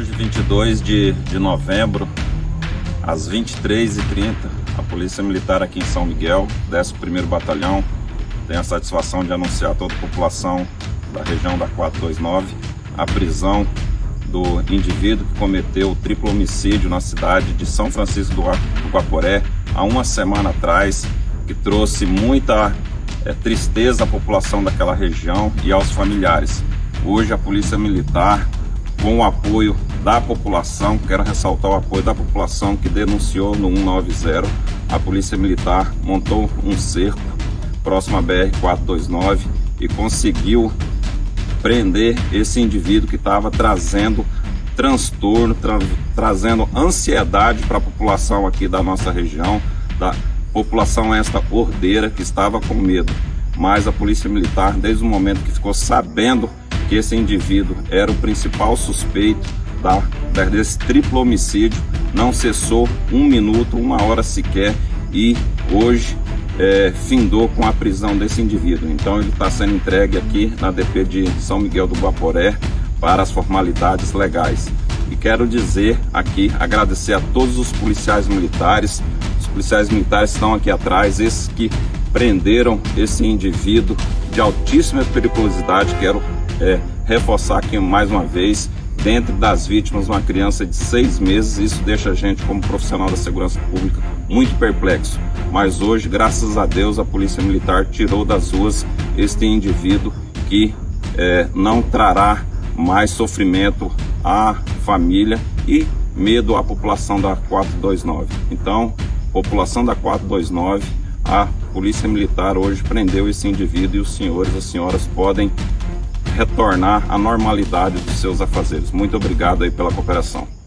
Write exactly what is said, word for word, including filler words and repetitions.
Hoje, vinte e dois de novembro, às vinte e três e trinta, a Polícia Militar aqui em São Miguel, décimo primeiro Batalhão, tem a satisfação de anunciar a toda a população da região da quatrocentos e vinte e nove a prisão do indivíduo que cometeu o triplo homicídio na cidade de São Francisco do Guaporé há uma semana atrás, que trouxe muita é, tristeza à população daquela região e aos familiares. Hoje a Polícia Militar, com o apoio da população, quero ressaltar o apoio da população que denunciou no cento e noventa, a Polícia Militar montou um cerco próximo à B R quatrocentos e vinte e nove e conseguiu prender esse indivíduo que estava trazendo transtorno, tra trazendo ansiedade para a população aqui da nossa região, da população esta ordeira que estava com medo. Mas a Polícia Militar, desde o momento que ficou sabendo que esse indivíduo era o principal suspeito da, desse triplo homicídio, não cessou um minuto, uma hora sequer, e hoje é, findou com a prisão desse indivíduo. Então ele está sendo entregue aqui na D P de São Miguel do Guaporé para as formalidades legais. E quero dizer aqui, agradecer a todos os policiais militares, os policiais militares estão aqui atrás, esses que prenderam esse indivíduo de altíssima periculosidade. Quero é, reforçar aqui mais uma vez, dentre das vítimas, uma criança de seis meses. Isso deixa a gente, como profissional da segurança pública, muito perplexo. Mas hoje, graças a Deus, a Polícia Militar tirou das ruas este indivíduo que é, não trará mais sofrimento à família e medo à população da quatrocentos e vinte e nove. Então, população da quatrocentos e vinte e nove, a Polícia Militar hoje prendeu esse indivíduo e os senhores, as senhoras podem retornar à normalidade dos seus afazeres. Muito obrigado aí pela cooperação.